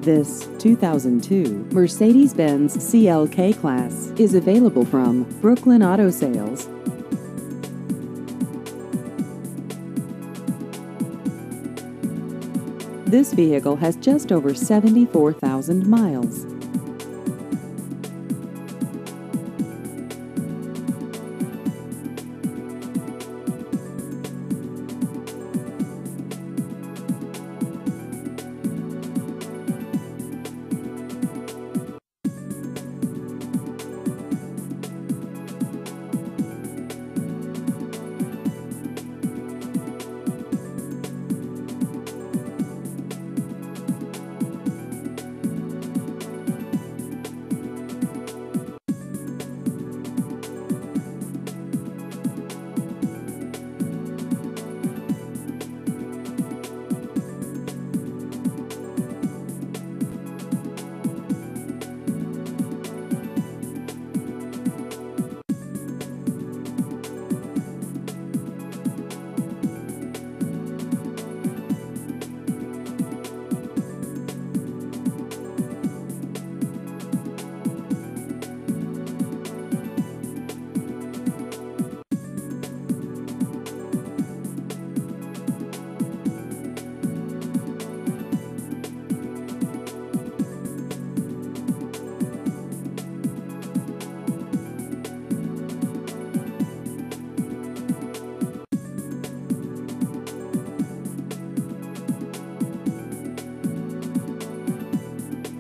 This 2002 Mercedes-Benz CLK-Class is available from Brooklyn Auto Sales. This vehicle has just over 74,000 miles.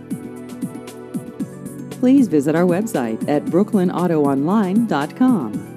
Please visit our website at brooklynautoonline.com.